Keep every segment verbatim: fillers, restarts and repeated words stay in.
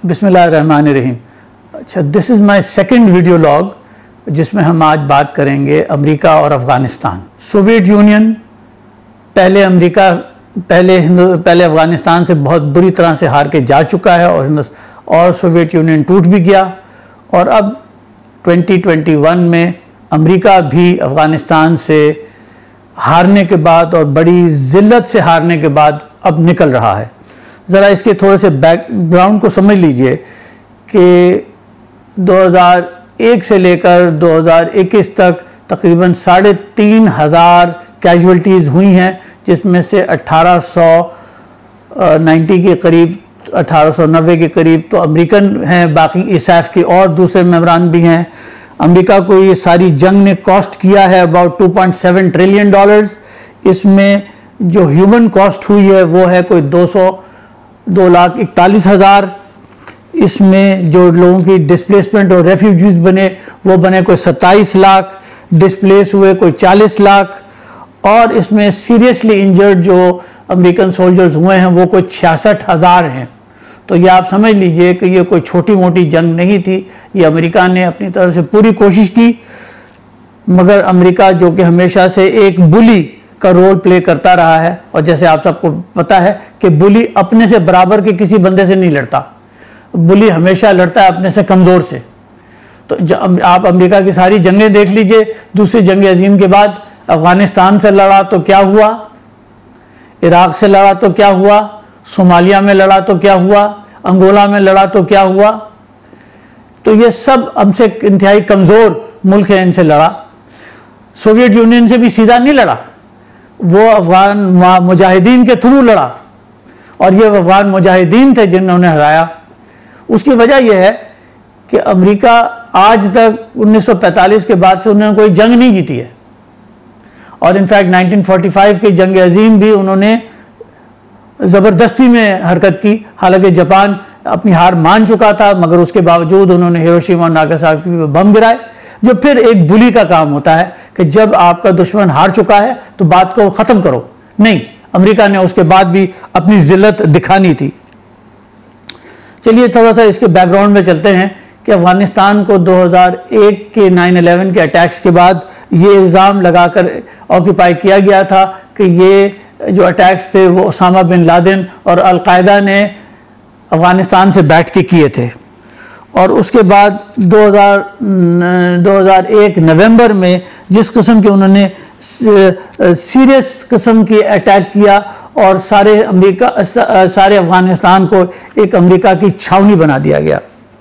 बिस्मिल्लाहिर्रहमानिर्रहीम। अच्छा, this is my second video log जिसमें हम आज बात करेंगे अमेरिका और अफ़गानिस्तान। सोवियत यूनियन पहले अमेरिका पहले हिंदू पहले अफ़गानिस्तान से बहुत बुरी तरह से हार के जा चुका है और और सोवियत यूनियन टूट भी गया, और अब ट्वेंटी ट्वेंटी वन में अमेरिका भी अफ़गानिस्तान से हारने के बाद और बड़ी ज़िल्लत से हारने के बाद अब निकल रहा है। ज़रा इसके थोड़े से बैकग्राउंड को समझ लीजिए कि दो हज़ार एक से लेकर दो हज़ार इक्कीस तक तकरीबन साढ़े तीन हज़ार कैजुअल्टीज़ हुई हैं, जिसमें से अट्ठारह सौ नब्बे के करीब अठारह सौ नब्बे के करीब तो अमेरिकन हैं, बाकी इसैफ के और दूसरे मेंबरान भी हैं। अमेरिका को ये सारी जंग ने कॉस्ट किया है about two point seven trillion dollars. इसमें जो ह्यूमन कॉस्ट हुई है वो है कोई दो सौ दो लाख इकतालीस हज़ार। इसमें जो लोगों की डिस्प्लेसमेंट और रेफ्यूजीज बने वो बने कोई सत्ताईस लाख, डिस्प्लेस हुए कोई चालीस लाख, और इसमें सीरियसली इंजर्ड जो अमेरिकन सोल्जर्स हुए हैं वो कोई छियासठ हज़ार हैं। तो ये आप समझ लीजिए कि ये कोई छोटी मोटी जंग नहीं थी। ये अमेरिका ने अपनी तरफ से पूरी कोशिश की, मगर अमेरिका जो कि हमेशा से एक बुली का रोल प्ले करता रहा है, और जैसे आप सबको पता है कि बुली अपने से बराबर के किसी बंदे से नहीं लड़ता, बुली हमेशा लड़ता है अपने से कमज़ोर से। तो आप अमेरिका की सारी जंगें देख लीजिए। दूसरी जंग अजीम के बाद अफ़गानिस्तान से लड़ा तो क्या हुआ, इराक़ से लड़ा तो क्या हुआ, सोमालिया में लड़ा तो क्या हुआ, अंगोला में लड़ा तो क्या हुआ। तो ये सब हमसे इंतहाई कमज़ोर मुल्क है, इनसे लड़ा। सोवियत यूनियन से भी सीधा नहीं लड़ा, वो अफ़गान मुजाहिदीन के थ्रू लड़ा, और ये अफ़गान मुजाहिदीन थे जिन्होंने हराया। उसकी वजह यह है कि अमेरिका आज तक उन्नीस सौ पैंतालीस के बाद से उन्होंने कोई जंग नहीं जीती है, और इनफैक्ट नाइनटीन फोर्टी फाइव की जंग अजीम भी उन्होंने ज़बरदस्ती में हरकत की। हालांकि जापान अपनी हार मान चुका था, मगर उसके बावजूद उन्होंने हिरोशिमा और नागासाकी में बम गिराए, जो फिर एक बुली का काम होता है कि जब आपका दुश्मन हार चुका है तो बात को ख़त्म करो। नहीं, अमेरिका ने उसके बाद भी अपनी ज़िल्लत दिखानी थी। चलिए थोड़ा सा इसके बैकग्राउंड में चलते हैं कि अफ़गानिस्तान को दो हज़ार एक के नाइन इलेवन के अटैक्स के बाद ये इल्ज़ाम लगाकर ऑक्यूपाई किया गया था कि ये जो अटैक्स थे वो ओसामा बिन लादेन और अलकायदा ने अफ़गानिस्तान से बैठ के किए थे। और उसके बाद दो हज़ार एक नवंबर में जिस किस्म के उन्होंने सीरियस किस्म की अटैक किया और सारे अमेरिका सारे अफ़गानिस्तान को एक अमेरिका की छावनी बना दिया गया।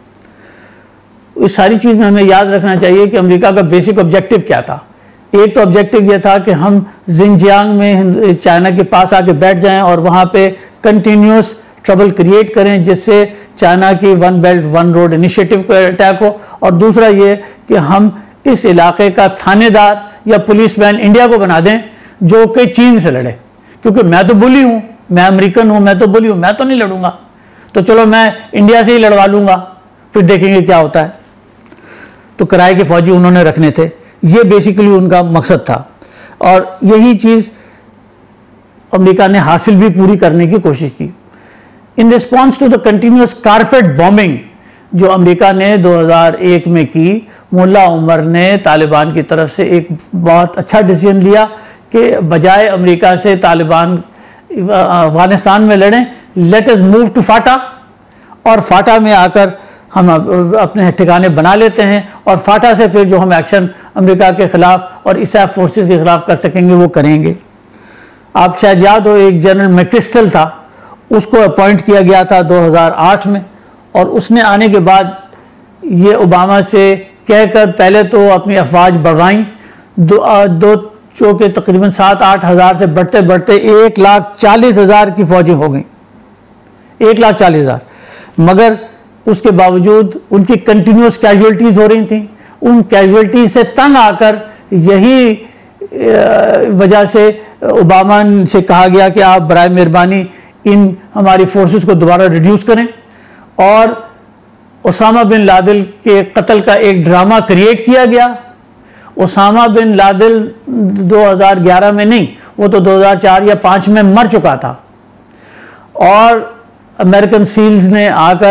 इस सारी चीज़ में हमें याद रखना चाहिए कि अमेरिका का बेसिक ऑब्जेक्टिव क्या था। एक तो ऑब्जेक्टिव यह था कि हम जिनजियांग में चाइना के पास आके बैठ जाएं और वहाँ पे कंटिन्यूस ट्रबल क्रिएट करें, जिससे चाइना की one belt one road initiative का अटैक हो। और दूसरा ये कि हम इस इलाके का थानेदार या पुलिसमैन इंडिया को बना दें जो कि चीन से लड़े, क्योंकि मैं तो बुली हूँ, मैं अमेरिकन हूँ, मैं तो बुली हूँ, मैं तो नहीं लड़ूंगा, तो चलो मैं इंडिया से ही लड़वा लूँगा, फिर देखेंगे क्या होता है। तो किराए के फौजी उन्होंने रखने थे, ये बेसिकली उनका मकसद था, और यही चीज़ अमेरिका ने हासिल भी पूरी करने की कोशिश की। In response to the continuous carpet bombing जो अमेरिका ने दो हज़ार एक में की, मुल्ला उमर ने तालिबान की तरफ से एक बहुत अच्छा डिसीजन लिया कि बजाय अमेरिका से तालिबान अफगानिस्तान में लड़ें, let us move to FATA, और फाटा में आकर हम अपने ठिकाने बना लेते हैं, और फाटा से फिर जो हम एक्शन अमेरिका के ख़िलाफ़ और इसैफ फोर्सेस के ख़िलाफ़ कर सकेंगे वो करेंगे। आप शायद याद हो, एक जनरल मैक्रिस्टल था, उसको अपॉइंट किया गया था दो हज़ार आठ में, और उसने आने के बाद ये ओबामा से कहकर पहले तो अपनी अफवाज बढ़वाई, दो दो जो कि तकरीबन सात आठ हज़ार से बढ़ते बढ़ते एक लाख चालीस हज़ार की फ़ौजें हो गई, एक लाख चालीस हज़ार। मगर उसके बावजूद उनकी कंटिन्यूस कैजुअल्टीज़ हो रही थी। उन कैजुअल्टीज से तंग आकर यही वजह से ओबामा से कहा गया कि आप बराए मेहरबानी इन हमारी फोर्सेस को दोबारा रिड्यूस करें, और ओसामा बिन लादेन के कत्ल का एक ड्रामा क्रिएट किया गया। ओसामा बिन लादेन दो हज़ार ग्यारह में नहीं, वो तो दो हज़ार चार या पाँच में मर चुका था, और अमेरिकन सील्स ने आकर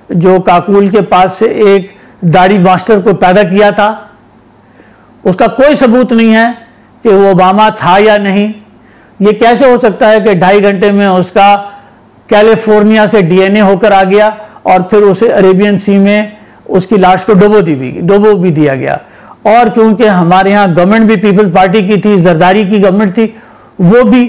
जो काकुल के पास से एक दाढ़ी मास्टर को पैदा किया था, उसका कोई सबूत नहीं है कि वो ओबामा था या नहीं। ये कैसे हो सकता है कि ढाई घंटे में उसका कैलिफोर्निया से डीएनए होकर आ गया और फिर उसे अरेबियन सी में उसकी लाश को डुबो दी भी डुबो भी दिया गया। और क्योंकि हमारे यहाँ गवर्नमेंट भी पीपल्स पार्टी की थी, जरदारी की गवर्नमेंट थी, वो भी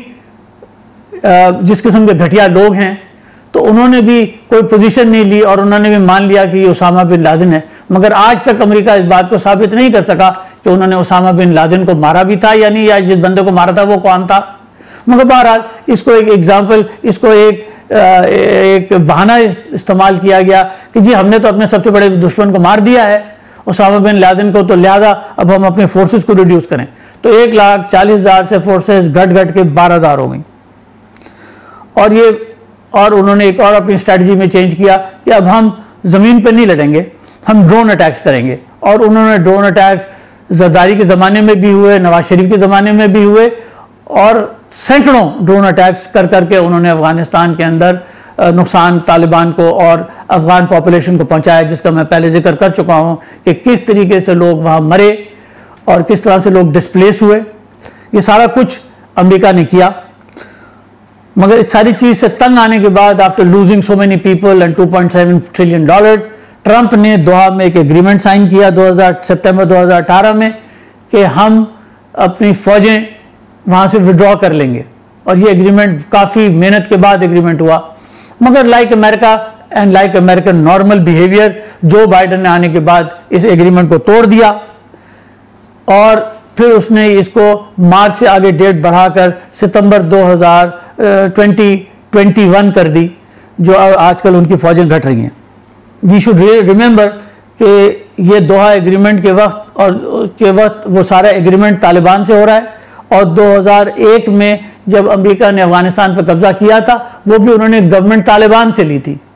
जिस किस्म के घटिया लोग हैं, तो उन्होंने भी कोई पोजीशन नहीं ली और उन्होंने भी मान लिया कि ये उसामा बिन लादेन है। मगर आज तक अमेरिका इस बात को साबित नहीं कर सका कि उन्होंने उसामा बिन लादेन को मारा भी था या नहीं, या जिस बंदे को मारा था वो कौन था। मगर बहरहाल इसको एक एग्जाम्पल, इसको एक एक बहाना इस्तेमाल किया गया कि जी हमने तो अपने सबसे बड़े दुश्मन को मार दिया है, उसामा बिन लादेन को, तो लिहाजा अब हम अपने फोर्सेस को रिड्यूस करें। तो एक लाख चालीस हजार से फोर्सेस घट घट के बारह हजार हो गई। और ये और उन्होंने एक और अपनी स्ट्रैटेजी में चेंज किया कि अब हम जमीन पर नहीं लड़ेंगे, हम ड्रोन अटैक्स करेंगे। और उन्होंने ड्रोन अटैक्स जरदारी के ज़माने में भी हुए, नवाज शरीफ के ज़माने में भी हुए, और सैकड़ों ड्रोन अटैक्स कर करके उन्होंने अफगानिस्तान के अंदर नुकसान तालिबान को और अफगान पॉपुलेशन को पहुंचाया, जिसका मैं पहले जिक्र कर चुका हूं कि किस तरीके से लोग वहां मरे और किस तरह से लोग डिस्प्लेस हुए। ये सारा कुछ अमेरिका ने किया। मगर इस सारी चीज से तंग आने के बाद, after losing so many people and two point seven trillion dollars, Trump ने दोहा में एक एग्रीमेंट साइन किया दो हज़ार सितंबर दो हज़ार अठारह में कि हम अपनी फौजें वहां से विड्रॉ कर लेंगे। और ये एग्रीमेंट काफी मेहनत के बाद एग्रीमेंट हुआ। मगर like America and like American normal behaviour, Joe Biden ने आने के बाद इस एग्रीमेंट को तोड़ दिया और फिर उसने इसको मार्च से आगे डेट बढ़ाकर सितंबर दो हज़ार इक्कीस कर दी, जो आजकल उनकी फौजें घट रही हैं। वी शुड रिमेंबर कि ये दोहा एग्रीमेंट के वक्त और के वक्त वो सारा एग्रीमेंट तालिबान से हो रहा है, और दो हज़ार एक में जब अमेरिका ने अफगानिस्तान पर कब्जा किया था, वो भी उन्होंने गवर्नमेंट तालिबान से ली थी।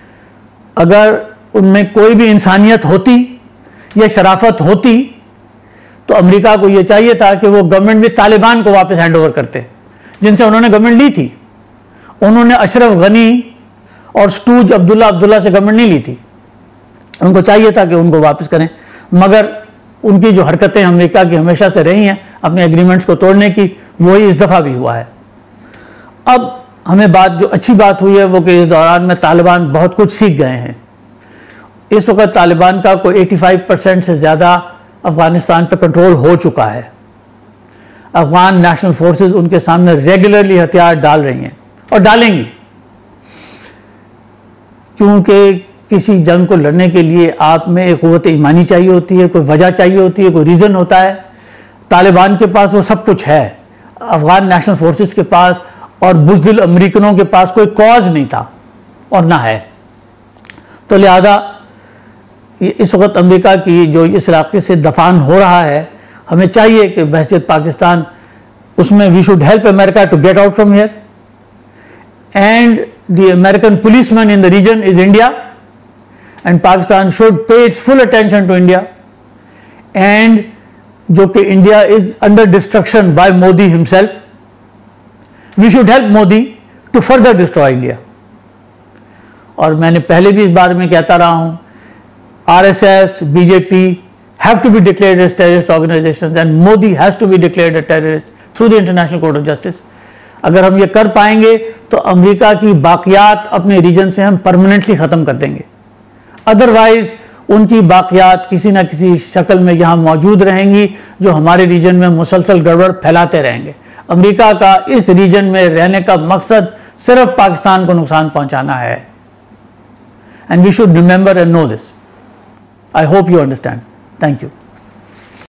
अगर उनमें कोई भी इंसानियत होती या शराफत होती तो अमेरिका को यह चाहिए था कि वो गवर्नमेंट भी तालिबान को वापस हैंड ओवर करते, जिनसे उन्होंने गवर्नमेंट ली थी। उन्होंने अशरफ गनी और स्टूज अब्दुल्ला अब्दुल्ला से गवर्नमेंट नहीं ली थी। उनको चाहिए था कि उनको वापस करें, मगर उनकी जो हरकतें अमेरिका की हमेशा से रही हैं अपने एग्रीमेंट्स को तोड़ने की, वही इस दफ़ा भी हुआ है। अब हमें बात जो अच्छी बात हुई है वो कि इस दौरान में तालिबान बहुत कुछ सीख गए हैं। इस वक्त तालिबान का कोई पचासी परसेंट से ज़्यादा अफगानिस्तान पर कंट्रोल हो चुका है। अफगान नेशनल फोर्सेस उनके सामने रेगुलरली हथियार डाल रही हैं और डालेंगी, क्योंकि किसी जंग को लड़ने के लिए आप में एक क़ुव्वत ईमानी चाहिए होती है, कोई वजह चाहिए होती है, कोई रीज़न होता है। तालिबान के पास वो सब कुछ है, अफगान नेशनल फोर्सेस के पास और बुज़दिल अमेरिकनों के पास कोई कॉज नहीं था और ना है। तो लिहाजा इस वक्त अमेरिका की जो इस इलाके से दफान हो रहा है, हमें चाहिए कि बहसीत पाकिस्तान उसमें we should help America to get out from here, and the American policeman in the region is India, and Pakistan should pay its full attention to India, and जो कि India is under destruction by Modi himself, we should help Modi to further destroy India. और मैंने पहले भी इस बारे में कहता रहा हूं, R S S, B J P have to be declared as terrorist organizations and Modi has to be declared a terrorist through the International Court of Justice. अगर हम ये कर पाएंगे तो अमेरिका की बाकियात अपने रीजन से हम परमानेंटली ख़त्म कर देंगे। अदरवाइज उनकी बाकियात किसी न किसी शक्ल में यहाँ मौजूद रहेंगी, जो हमारे रीजन में मुसलसल गड़बड़ फैलाते रहेंगे। अमेरिका का इस रीजन में रहने का मकसद सिर्फ पाकिस्तान को नुकसान पहुँचाना है, and we should remember and know this. I hope you understand. Thank you.